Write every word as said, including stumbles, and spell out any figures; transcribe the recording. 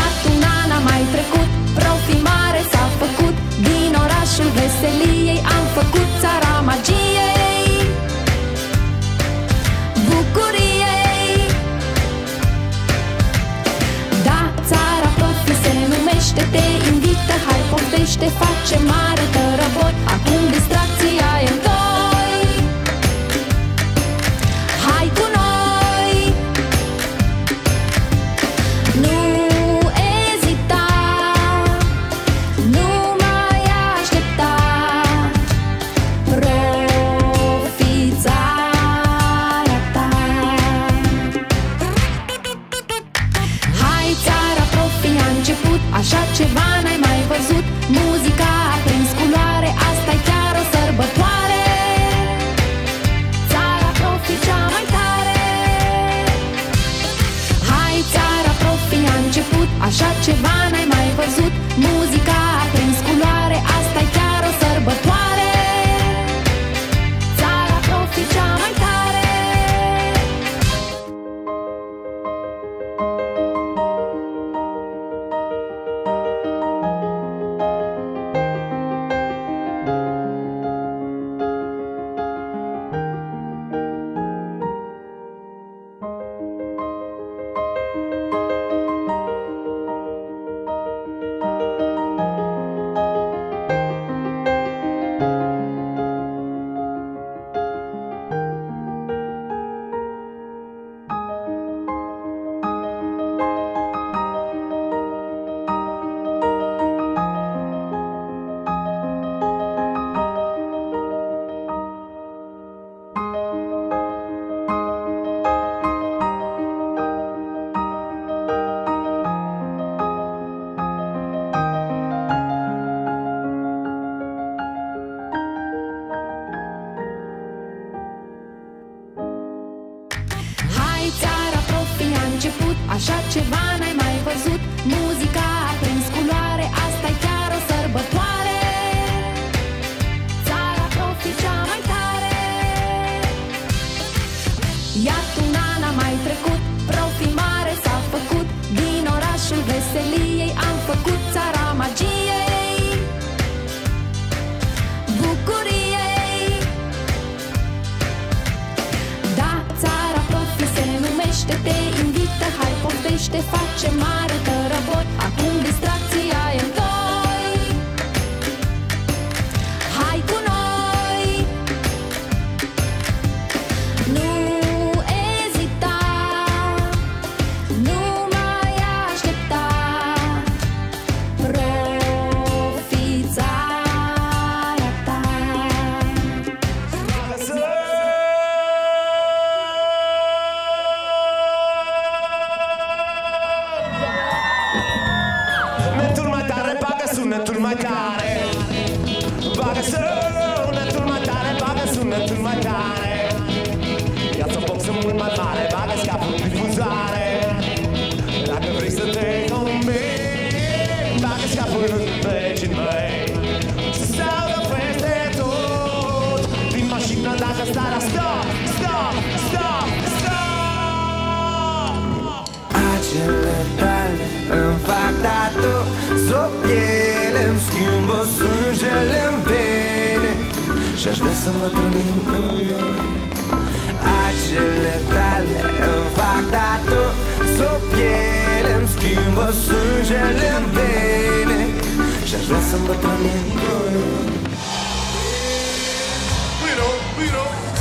Iată un an a mai trecut, profi mare s-a făcut, din orașul veseliei am făcut țara magiei, bucuriei. Da, țara profi se numește, te invită, hai poftește, face mare tărăboi, acum distracția e în doi. Hai cu noi, nu ezita, nu mai aștepta, profi țara ta. Hai țara profi a început, așa ceva n-ai mai văzut, muzica a prins culoare, asta-i chiar o sărbătoare. Țara profi cea mai tare. Hai țara profi a început, așa ceva n-ai mai văzut, muzica a prins culoare, asta-i chiar o sărbătoare. Țara profi cea mai tare. Hai țara profi a început, așa ceva n-ai mai văzut, muzica a prins culoare, asta-i chiar o sărbătoare. Țara profi cea mai tare. Iată un an a mai trecut, profi mare s-a făcut, din orașul veseliei am făcut țara magiei, bucuriei. Da, țara profi se numește, te invită, hai poftește, face mare tărăboi, acum distracția e în doi. Hai cu noi, nu ezita, nu mai aștepta, profi țara ta. Sunetul mai tare, bagă sunetul mai tare. Bagă sunetul mai tare, bagă sunetul mai tare. Ia-ți o boxă mult mai mare, bagă scapul în difuzare. Dacă vrei să te combini, bagă scapul în vecinii mei. Să se audă peste tot, din mașină dacă stai la stop, stop, stop, stop. Acele tale îmi fac tatu, sub piele îmi schimbă sângele-n vene și-aș vrea să mă trăim în noi. Acele tale îmi fac tatu, sub piele îmi schimbă sângele-n vene și-aș vrea să mă trăim în noi. We know, we know.